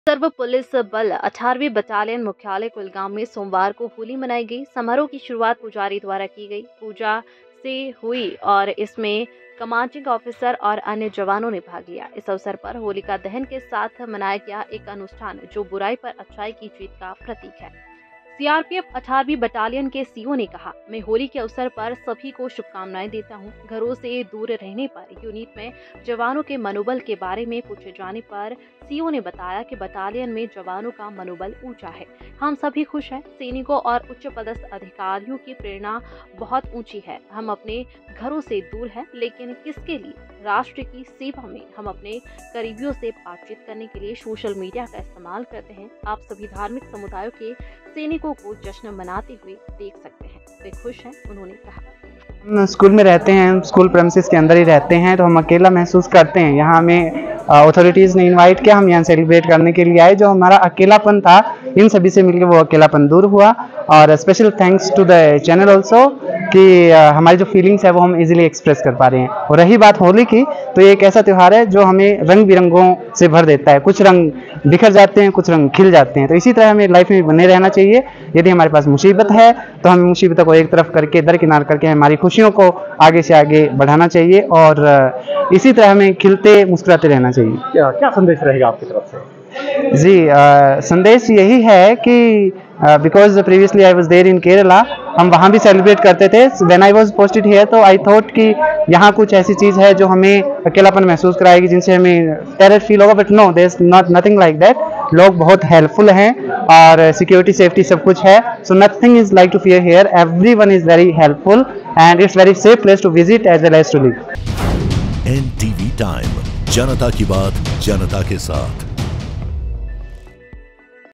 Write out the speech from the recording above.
सर्व police बल 18वीं battalion मुख्यालय कुलगाम में सोमवार को होली मनाई गई। समारोह की शुरुआत पुजारी द्वारा की गई। पूजा से हुई और इसमें कमांडिंग ऑफिसर और अन्य जवानों ने भाग लिया। इस अवसर पर होलिका दहन के साथ मनाया गया एक अनुष्ठान जो बुराई पर अच्छाई की जीत का प्रतीक है। सीआरपीएफ 18वीं बटालियन के सीओ ने कहा, मैं होली के अवसर पर सभी को शुभकामनाएं देता हूं। घरों से दूर रहने पर यूनिट में जवानों के मनोबल के बारे में पूछे जाने पर सीओ ने बताया कि बटालियन में जवानों का मनोबल ऊंचा है। हम सभी खुश हैं। सैनिकों और उच्च पदस्थ अधिकारियों की प्रेरणा बहुत ऊंची है। हम अपने घरों से दूर हैं, लेकिन किसके लिए? राष्ट्र की सेवा में हम अपने करीबियों से बातचीत करने के लिए सोशल मीडिया का इस्तेमाल करते हैं। आप सभी धार्मिक समुदायों के सैनिकों को जश्न मनाते हुए देख सकते हैं। वे खुश हैं, उन्होंने कहा। हम स्कूल में रहते हैं, स्कूल प्रेमिसेस के अंदर ही रहते हैं, तो हम अकेला महसूस करते हैं। यहाँ हमें अथॉरिटीज़ ने इनवाइट किया, हम यहाँ सेलिब्रेट करने के लिए आए। जो हमारा अकेलापन था, इन सभी से मिलकर वो अकेलापन दूर हुआ। और special thanks to the channel also कि हमारी जो फीलिंग्स है वो हम इजीली एक्सप्रेस कर पा रहे हैं। और रही बात होली की, तो ये एक ऐसा त्यौहार है जो हमें रंग बिरंगों से भर देता है। कुछ रंग बिखर जाते हैं, कुछ रंग खिल जाते हैं। तो इसी तरह हमें लाइफ में बने रहना चाहिए। यदि हमारे पास मुसीबत है तो हमें मुसीबतों को एक तरफ करके दरकिनार करके हमारी खुशियों को आगे से आगे बढ़ाना चाहिए और इसी तरह हमें खिलते मुस्कुराते रहना चाहिए। क्या संदेश रहेगा आपकी तरफ से? जी, संदेश यही है कि because previously I was there in Kerala, हम वहाँ भी सेलिब्रेट करते थे। When I was posted here, तो आई थॉट कि यहाँ कुछ ऐसी चीज़ है जो हमें अकेलापन महसूस कराएगी, जिनसे हमें टेरर फील होगा। But no, there is nothing like that. लोग बहुत हेल्पफुल हैं और सिक्योरिटी सेफ्टी सब कुछ है। So nothing is like to fear here. Everyone is very helpful and it's very safe place to visit as well as to live. NTV time, जनता की बात जनता के साथ।